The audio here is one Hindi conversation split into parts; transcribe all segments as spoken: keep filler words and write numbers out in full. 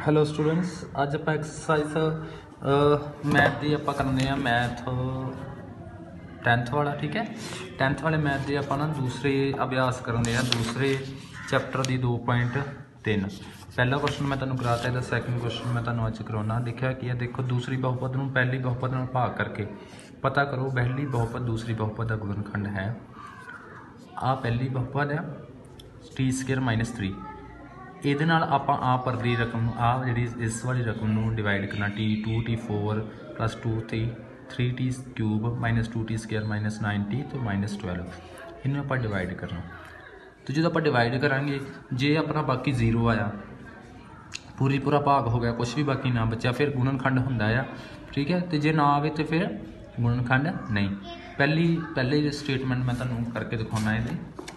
हेलो स्टूडेंट्स, अज आप एक्सरसाइज मैथ की आप करने मैथ टेंथ वाला। ठीक है, टेंथ वाले मैथ की आप ना दूसरे अभ्यास करने दूसरे चैप्टर की दो पॉइंट तीन। पहला क्वेश्चन मैं तुहानूं कराता है, सैकेंड क्वेश्चन मैं तुहानूं अज कराउना। लिखा कि है, देखो दूसरी बहुपद नूं पहली बहुपद नाल भाग करके पता करो पहली बहुपद दूसरी बहुपद का गुणनखंड है। आ पहली बहुपद है टी स्केयर माइनस थ्री। ये आप आ परली रकम आ जी इस वाली रकम में डिवाइड करना, T two T four plus two three three T cube minus two T square minus nine T तो माइनस ट्वेल्व। इन्हें आप डिवाइड करना। तो जो आप डिवाइड करा जे अपना बाकी जीरो आया, पूरी पूरा भाग हो गया, कुछ भी बाकी ना बचा, फिर गुणनखंड होंदा है। ठीक है, तो जे ना आवे तो फिर गुणनखंड नहीं। पहली पहले स्टेटमेंट मैं तुहानूं करके दिखाना है।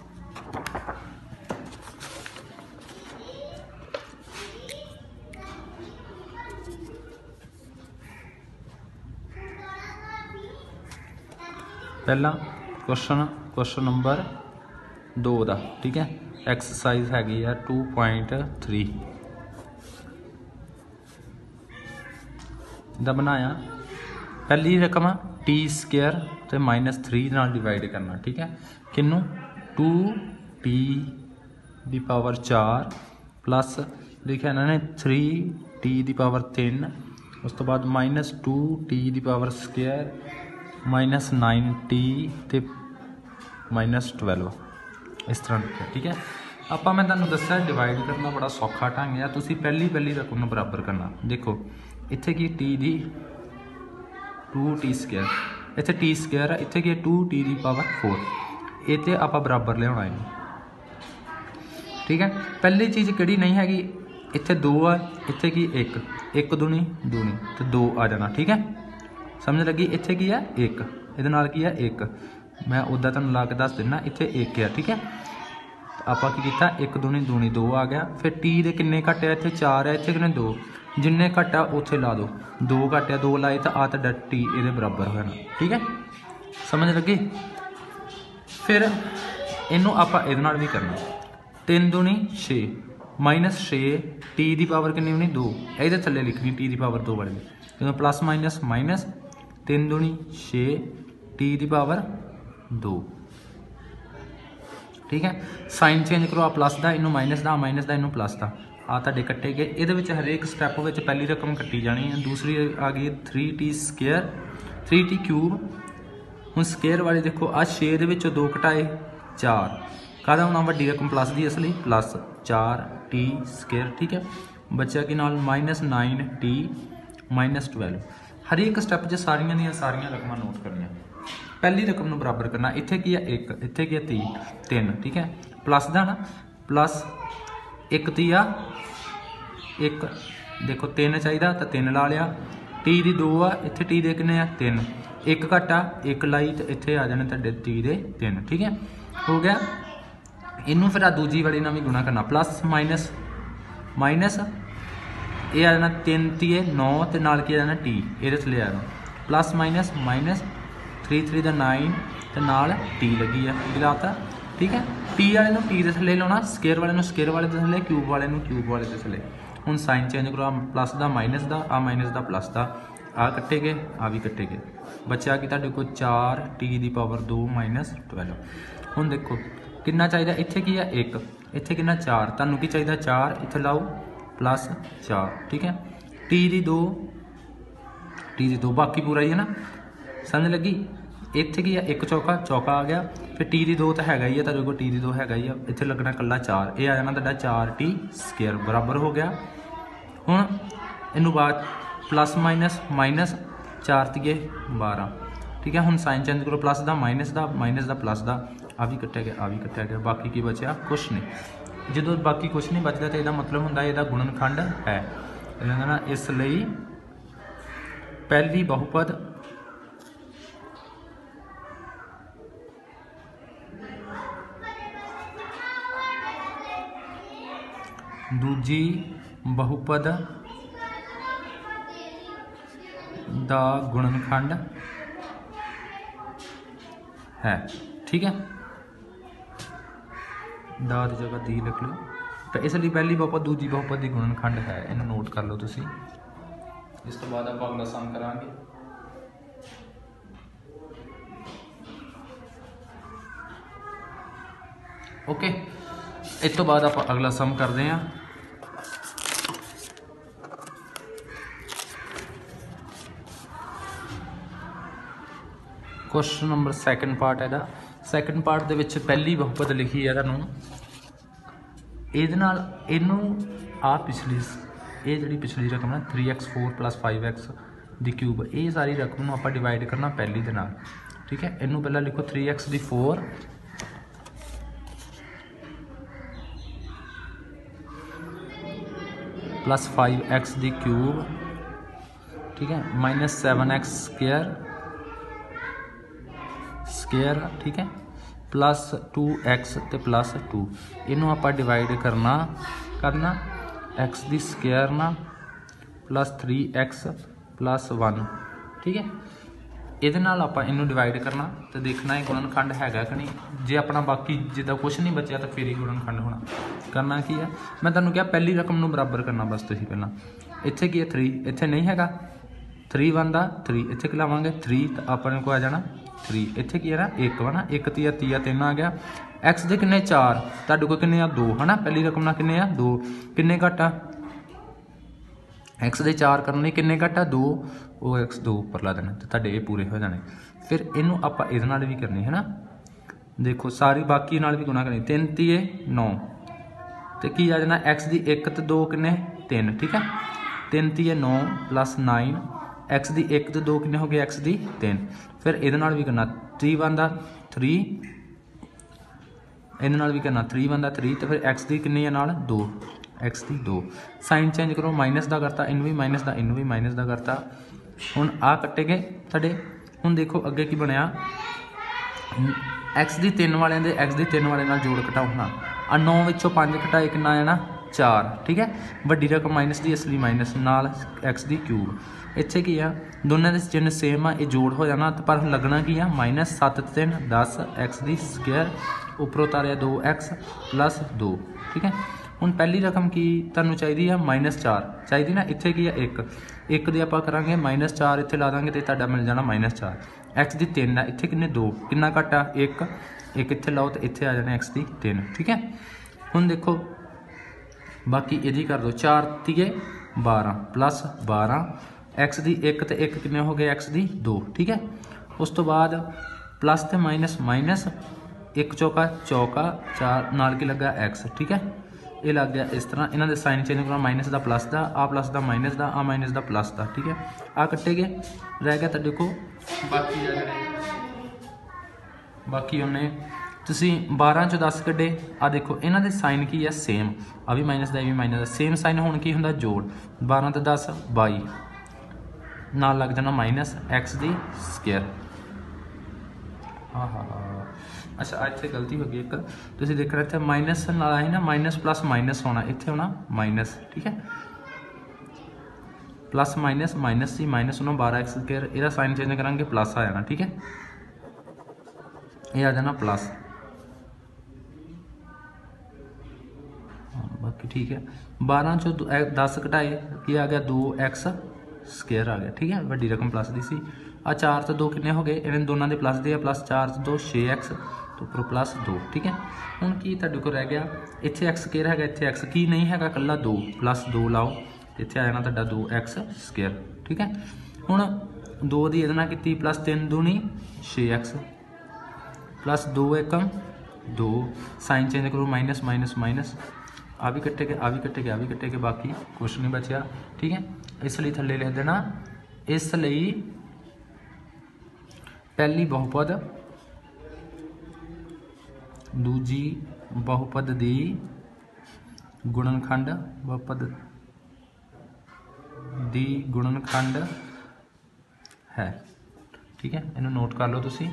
पहला क्वेश्चन क्वेश्चन नंबर दो का। ठीक है, एक्सरसाइज हैगी है टू पॉइंट थ्री दा बनाया। पहली रकम टी स्केयर तो माइनस थ्री नाल डिवाइड करना। ठीक है, किनू टू टी दी पावर चार प्लस लिखा इन्होंने थ्री टी दी पावर तीन, उस तो बाद माइनस टू टी दी power square minus nine T ते माइनस ट्वेल्व, इस तरह लिखा। ठीक है, आप मैं तुहानूं दस्सिया डिवाइड करना बड़ा सौखा ढंग है। तुसीं पहली पहली रकम नूं बराबर करना। देखो इत्थे की टी दी टू टी स्केयर, इत्थे टी स्केयर है, इत्थे की टू टी दी पावर फोर, ये तो आप बराबर लियाउणा है। ठीक है, पहली चीज़ किहड़ी नहीं हैगी, इत्थे दो आ, इत्थे की एक एक दूनी दूनी तो दो आ जाना। ठीक है, समझ लगी। इत्थे की है एक, इहदे नाल की है एक, मैं उदा तुहानूं ला के दस दिना, इत्थे एक है। ठीक है, आपां की कीता एक दूनी दूनी दो आ गया। फिर टी दे किन्ने घट है, इत्थे चार है, इत्थे किन्ने दो, जिन्ने घट आ उत्थे ला दो, दो घट है दो लाए तो आ तो टी इहदे बराबर हो जाना। ठीक है, समझ लगी। फिर इनू आपां इहदे नाल भी करना, तीन दूनी छे माइनस छे टी दी पावर किन्नी होनी दो, इहदे थल्ले लिखनी टी दी पावर दो वाली, जो प्लस माइनस माइनस तीन दूनी छे टी दी पावर दो। ठीक है, साइन चेंज करो, आ प्लस का इनू माइनस का, माइनस का इनू प्लस का, आ तुहाडे कट्टे गए। ये हरेक स्टैप में पहली रकम कट्टी जानी है, दूसरी आ गई three T square three T cube. हुण स्केयर वाली देखो आ छे दे विचों दो घटाए चार, कहदा होना वड्डी रकम प्लस दी, इसलिए प्लस चार टी स्केयर। ठीक है, बच्चा कि नाल minus nine T minus twelve. हरेक स्टैप च सारियां दी सारियां रकम नोट करनियां। पहली रकम नूं बराबर करना, इत्थे की है एक, इत्थे की है ती तीन। ठीक है, प्लस दा ना प्लस एक ती आ एक, देखो तीन चाहिए तो तीन ला लिया, टी दी दो आ, इत्थे टी दे किन्ने आ तीन, एक घट आ एक लाई तो इत्थे आ जाने तुहाडे टी दे तीन। ठीक है, हो गया। इनू फिर आ दूजी वाली नाल भी गुणा करना, प्लस माइनस माइनस ये आ जाना तीन तीए नौ तो नाल की आ जाना टी, ये थल्ले आ जाना plus minus minus three three का नाइन तो नाल टी लगी है, गिलाता। ठीक है, टी वाले नूं टी के थल्ले लाना, स्केयर वाले नूं स्केयर वाले के थल्ले, क्यूब वाले नूं क्यूब वाले के थल्ले। हुण साइन चेंज करो, प्लस का माइनस का, आ माइनस का प्लस का, आ कट्टे गए आ भी कट्टे गए, बचा कि तुहाडे कोल चार टी दी पावर दो माइनस ट्वेल्व। हुण देखो कितना चाहिए, इत्थे की है एक, इत्थे कितना चार, तुहानूं की चाहिए चार, इत्थे लाओ प्लस चार। ठीक है, टी दी दो टी दी दो बाकी पूरा ही है ना, समझ लगी। इत्थे की है एक चौका चौका आ गया, फिर टी दी दो तो हैगा ही है, तुहाडे कोल टी दी दो हैगा ही है, इत्थे लगना कल्ला चार, ये आ जाना तुहाडा चार टी स्केयर बराबर हो गया। हुण इनू बाद प्लस माइनस माइनस चार तीए बारह। ठीक है, हुण साइन चेंज करो, प्लस का माइनस का माइनस का प्लस का, आ भी कट्टिया गया आ भी कट्टिया गया, बाकी की बचा कुछ नहीं। जो बाकी कुछ नहीं बचता तो यह मतलब होंदा यदा गुणनखंड है। ना इसलिए पहली बहुपद दूजी बहुपद दा गुणनखंड है। ठीक है, दा की जगह दी लिख लो। तो इसलिए पहली बहुपद दूजी बहुपद की गुणनखंड है, इन्हें नोट कर लो तुसी। इस तो बाद आप अगला सम करांगे। ओके, इस तो बाद आप अगला सम करते हैं। क्वेश्चन नंबर सैकेंड पार्ट है, सैकेंड पार्ट दे विच पहली बहुपद लिखी है तुहानूं, इहदे नाल इहनूं आ पिछली ये जिहड़ी पिछली रकम है three X four plus five X दी क्यूब, ये सारी रकम नूं आपां डिवाइड करना पहली दे नाल। ठीक है, इनू पहला लिखो थ्री एक्स दी फोर प्लस फाइव एक्स दी क्यूब, ठीक है, minus seven X square square ठीक है, प्लस टू एक्स तो प्लस टू, इनू आप डिवाइड करना करना एक्स दी स्केयर ना plus three X plus one. ठीक है, ये आप इनू डिवाइड करना तो देखना है गुणनखंड हैगा कि नहीं। जे अपना बाकी जिदा कुछ नहीं बचा तो फिर ही गुणनखंड होना। करना की है, मैं तुहानूं कहा पहली रकम नूं बराबर करना बस। तुसीं पहला इत्थे की है थ्री, इत्थे नहीं हैगा थ्री वन दा थ्री, इत्थे कि लावांगे थ्री तो अपने को आ जाना थ्री, इत्थे की है ना एक वा ना, एक तीया तीया तीन आ गया। एक्स दे किन्ने चार, तुहाडे कोल किन्ने आ दो है ना, पहली रकम ना किन्ने आ दो, किन्ने घट आ एक्स दे चार करने किन्ने घट आ दो, वो एक्स दो उपर ला देना तो तुहाडे ये पूरे हो जाने। फिर इनू आपां इहदे नाल भी करनी है ना, देखो सारी बाकी नाल भी गुणा करनी, तीन तीए नौ तो की आ जाना एक्स दी एक तो दो किन्ने तीन। ठीक है, तीन तीए नौ प्लस नाइन, एक्स दी एक तो दो किन्ने हो गए एक्स दी तीन। फिर ये भी करना थ्री वन का थ्री, ये भी करना थ्री वन का थ्री, तो फिर एक्स दी किन्नी है नाल दो, एक्स दी दो। साइन चेंज करो, माइनस का करता इन भी माइनस का इन भी माइनस का करता। हुण आ कट्टे गए तुहाडे, हुण देखो अगे की बनया, एक्स दी तीन वाले दे एक्स दी तीन वाले नाल जोड़ घटाओ होना, आ नौ विचों पाँच घटाए कितना आ जाना चार। ठीक है, वड्डी रकम माइनस दी असली माइनस नाल एक्स दी क्यूब, इत्थे की आ दोनों के चिन्ह सेम आ, ये जोड़ हो जाना तो पर लगना की आ माइनस सत्त तीन दस एक्स दी स्केयर उपरों उतारिया दो एक्स प्लस दो। ठीक है, हुण पहली रकम की तुहानूं चाहिए है माइनस चार चाहिए ना, इत्थे की है एक एक दे आपां करांगे माइनस चार इत्थे ला देंगे तो तुहाडा मिल जाना माइनस चार। एक्स दी तीन है, इत्थे किन्ने दो, किन्ना घट आ एक, एक इत्थे लाओ तो इत्थे आ जाना एक्स दी तीन। ठीक है, हुण देखो बाकी यदि कर दो चार तीए बारह प्लस बारह, एक्स दी एक तो एक किन्ने हो गए एक्स दी दो। ठीक है, उस तो बाद प्लस तो माइनस माइनस, एक चौका चौका चार नाल की लगा एक्स। ठीक है, ये लग गया इस तरह, इन्हों के साइन चेंज करना माइनस का प्लस का, आ प्लस का माइनस का, आ माइनस का प्लस का। ठीक है, आ कट्टे गए रह गया तो देखो बाकी बाकी उन्हें तुसी बारह चो दस कड्डे, आ देखो इन्हों के साइन की है सेम, आ भी माइनस का भी माइनस का सेम साइन होने की होंगे जोड़, बारह तो दस बाई नाल लग जाना माइनस एक्स दी स्केयर। हाँ हाँ हाँ अच्छा इतने गलती हो गई एक, तुसी देखना इतने माइनस नाल आई ना, माइनस प्लस माइनस होना, इतने होना माइनस। ठीक है, प्लस माइनस माइनस सी माइनस होना बारह एक्स स्केयर, यदा साइन चेंज करांगे प्लस आ जाना। ठीक है, ये आ जाना प्लस, बाकी ठीक है, बारह चो दस घटाए कि आ गया दो एक्स स्केयर आ गया। ठीक है, वड्डी रकम प्लस दी सी, आ चार तो दो किन्ने हो गए, इन्हें दोनों के प्लस दे, प्लस चार तो दो छे एक्स तो उपर प्लस दो। ठीक है, हुण की तुहाडे कोल रह गया इत्थे एक्स स्केयर है, इत्थे एक्स की नहीं है कल्ला दो, प्लस दो लाओ इत्थे आ जाना तुहाडा दो एक्स स्केयर। ठीक है, हुण दो दी इहदे नाल कीती प्लस तीन दूनी छे एक्स प्लस दो एकम दो, साइन चेंज करो माइनस माइनस माइनस, आ भी कट्टे गए आ भी कट्टे गए आ भी कट्टे गए, बाकी कुछ नहीं बचा। ठीक है, इसलिए थल्ले लिख देना, इसलिए पहली बहुपद दूजी बहुपद दी गुणनखंड बहुपद दी गुणनखंड है। ठीक है, इन्हें नोट कर लो तुसी।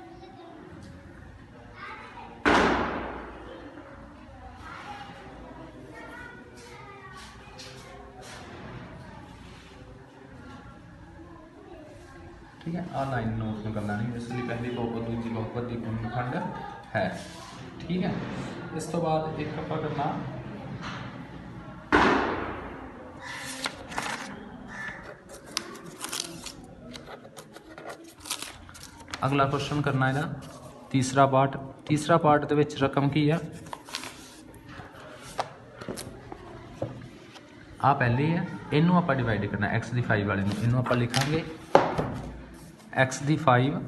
ठीक है, आ लाइन नोट में करना नहीं, इसलिए पहली बहुपद दूसरी बहुपद की गुणनखंड है। ठीक है, इस तो बाद एक आप करना अगला क्वेश्चन करना है तीसरा पार्ट। तीसरा पार्ट दे विच रकम की है आ पहली है, इनू आप डिवाइड करना एक्स दी फाइव वाले इनू आप लिखांगे एक्स दी five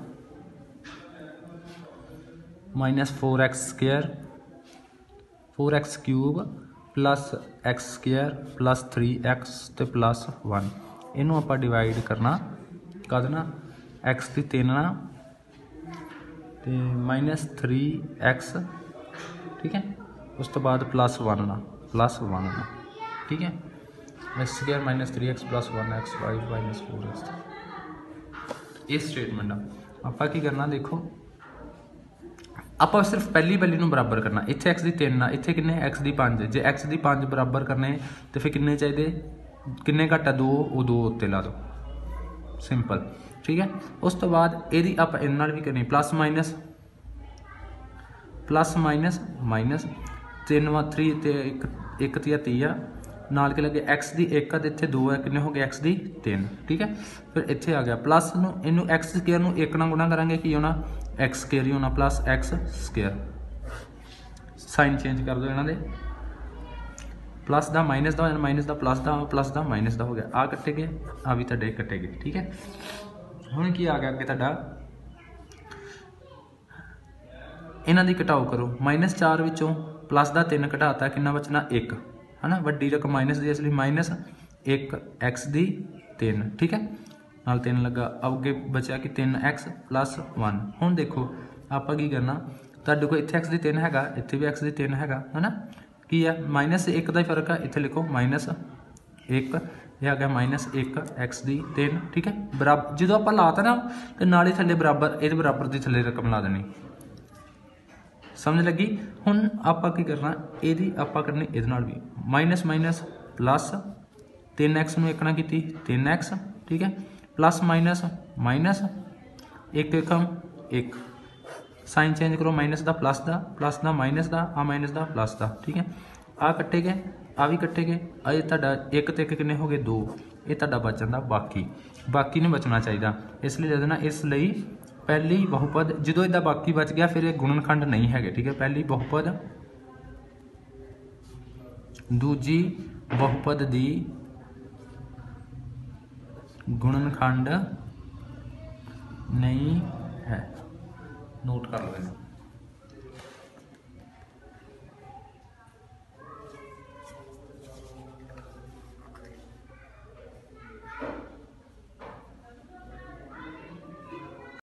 minus four X square four X cube plus X square plus three X तो प्लस वन। इनू आप डिवाइड करना कद ना एक्स दी तीन ना तो माइनस थ्री एक्स, ठीक है, उस तो बाद प्लस वन ना प्लस वन ना, ठीक है, X square minus three X plus one X five minus four X. ये स्टेटमेंट आप की करना देखो आप सिर्फ पहली वैल्यू में बराबर करना। इतने एक्स की तीन इतने किन्ने एक्स की पाँच, जे एक्स की पाँच बराबर करने तो फिर किन्ने चाहिए, किन्ने घट है दो, वो दो उत्ते ला दो, सिंपल, ठीक है। उस तो बाद यदि आप इन नाल भी करनी plus minus plus minus minus तीन व थ्री तो एक एक तिया तीया नाल के लगे एक्स की एक इतने दो है, किन्ने हो गए एक्स की तीन, ठीक है। फिर इतने आ गया प्लस इनू एक्स स्केयर नू एक ना गुणा करांगे की होना एक्स स्केयर ही होना plus X square. Sign change कर दो इन्हों दे, प्लस का माइनस का हो जाना माइनस का प्लस का प्लस का माइनस का हो गया, आ कट्टे गए आ भी तुहाडे कट्टे गए, ठीक है। हुण की आ गया अगे तुहाडा इन्हां दी घटाओ करो, माइनस चार विचों प्लस का तीन घटाता कितना बचना एक है ना, वड्डी रकम माइनस दी इसलिए माइनस एक एक्स दी तीन, ठीक है, नाल तीन लगा अगे बचा कि तीन एक्स प्लस वन। हुण देखो आप की करना तुहाडे कोल इत्थे एक्स दी तीन हैगा इत्थे भी एक्स दी तीन हैगा है ना, की है माइनस एक का ही फर्क है, इत्थे लिखो माइनस एक यह आ गया माइनस एक एक्स दी तीन, ठीक है। बराबर जो आप लाता ना तो नाल ही थले बराबर ये बराबर की थले रकम ला देनी, समझ लगी। हुण आप की करना यदि आप करनी ये भी माइनस माइनस प्लस तीन एक्स नूं एक ना की तीन एक्स, ठीक है, प्लस माइनस माइनस एक एकम एक, साइन चेंज करो माइनस का प्लस का प्लस का माइनस का आ माइनस का प्लस का, ठीक है, आ कट्टे गए आ भी कट्टे गए, अजे तुहाडा एक तो एक किन्ने हो गए दो, ये तुहाडा बच जांदा बाकी, बाकी नहीं बचना चाहिए, इसलिए लिख देना इसलिए पहली बहुपद जो इदा बाकी बच गया फिर गुणनखंड नहीं है, ठीक है। पहली बहुपद दूजी बहुपद दी गुणनखंड नहीं है, नोट कर लो।